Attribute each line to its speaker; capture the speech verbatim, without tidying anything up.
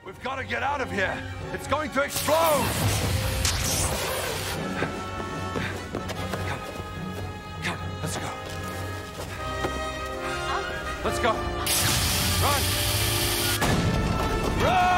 Speaker 1: We've got to get out of here. It's going to explode. Come. Come. Let's go. Let's go. Run. Run!